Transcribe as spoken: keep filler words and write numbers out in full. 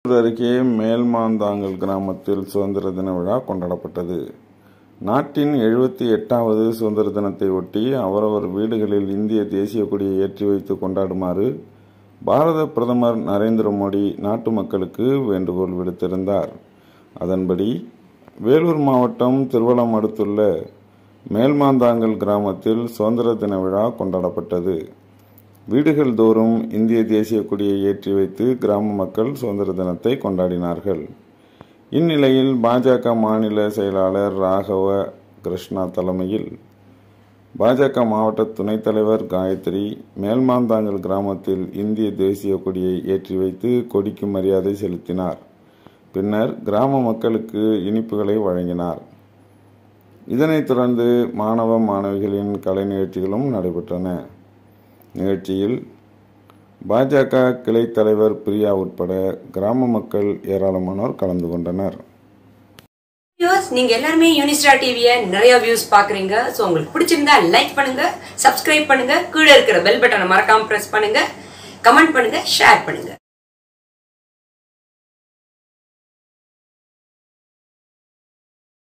அருகே மேல்மாந்தாங்கல் கிராமத்தில் சுதந்திர தின விழா கொண்டாடப்பட்டது. நாட்டின் எழுபத்தி எட்டாவது சுதந்திர தினத்தை ஒட்டி அவரவர் வீடுகளில் இந்திய தேசிய கொடியை ஏற்றி வைத்து கொண்டாடுமாறு பாரத பிரதமர் நரேந்திர மோடி நாட்டு மக்களுக்கு வேண்டுகோள் விடுத்திருந்தார். அதன்படி வேலூர் மாவட்டம் திருவலம் அடுத்துள்ள மேல்மாந்தாங்கல் கிராமத்தில் சுதந்திர தின விழா கொண்டாடப்பட்டது. வீடுகள் தோறும் இந்திய தேசிய கொடியை ஏற்றி வைத்து கிராம மக்கள் சுதந்திர தினத்தை கொண்டாடினார்கள். இந்நிலையில் பாஜக மாநில செயலாளர் ராகவ கிருஷ்ணா தலைமையில் பாஜக மாவட்ட துணைத் தலைவர் காயத்ரி மேல்மாந்தாங்கல் கிராமத்தில் இந்திய தேசிய கொடியை ஏற்றி வைத்து கொடிக்கு மரியாதை செலுத்தினார். பின்னர் கிராம மக்களுக்கு இனிப்புகளை வழங்கினார். இதனைத் தொடர்ந்து மாணவ மாணவிகளின் கலை நிகழ்ச்சிகளும் நடைபெற்றன. நிகழ்ச்சியில் பாஜக கிளை தலைவர் பிரியா உட்பட கிராம மக்கள் ஏராளமானோர் கலந்து கொண்டனர். நீங்க எல்லாருமே யூனிஸ்டா டிவியை நிறைய வியூஸ் பாக்குறீங்க. சோ உங்களுக்கு பிடிச்சிருந்தா லைக் பண்ணுங்க, சப்ஸ்கிரைப் பண்ணுங்க, கீழே இருக்கிற பெல் பட்டனை மறக்காம பிரஸ் பண்ணுங்க, கமெண்ட் பண்ணுங்க, ஷேர் பண்ணுங்க.